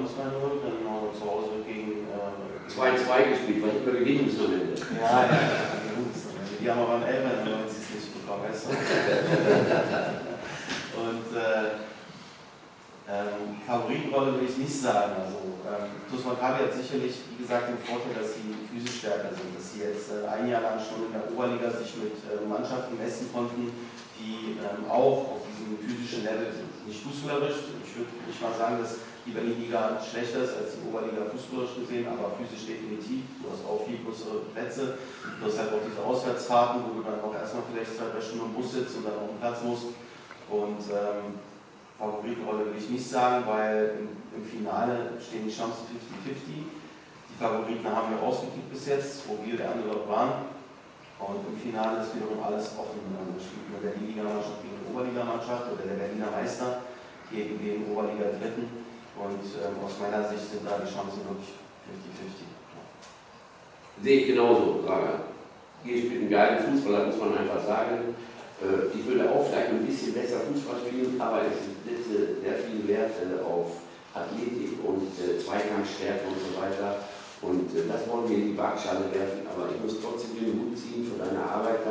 2-0, dann haben wir zu Hause gegen 2-2 gespielt, weil ich immer gewinnen muss am Ende. Ja, die haben aber am 11. nicht bekommen, weißt du? Und Favoritenrolle würde ich nicht sagen. Also TuS Maccabi hat sicherlich, wie gesagt, den Vorteil, dass sie physisch stärker sind, dass sie jetzt ein Jahr lang schon in der Oberliga sich mit Mannschaften messen konnten, die auch auf diesem physischen Level sind. Nicht fußballerisch, ich würde nicht mal sagen, dass die Berlin-Liga schlechter ist als die Oberliga fußballerisch gesehen, aber physisch definitiv. Du hast auch viel größere Plätze, du hast halt auch diese Auswärtsfahrten, wo du dann auch erstmal vielleicht 2-3 Stunden im Bus sitzt und dann auf den Platz musst. Und Favoritenrolle will ich nicht sagen, weil im Finale stehen die Chancen 50-50. Die Favoriten haben wir ausgekickt bis jetzt, wo wir der Underdog waren. Und im Finale ist wiederum alles offen. Da spielt nur der Liga-Mannschaft gegen die Oberligamannschaft oder der Berliner Meister gegen den Oberliga-Dritten. Und aus meiner Sicht sind da die Chancen wirklich 50-50. Sehe ich genauso, Raga. Hier spielt einen geilen Fußballer, muss man einfach sagen. Ich würde auch vielleicht ein bisschen besser Fußball spielen, aber ich setze sehr viel Wert auf Athletik und Zweikampfstärke und so weiter. Und das wollen wir in die Waagschale werfen, aber ich muss trotzdem den Hut ziehen für deine Arbeit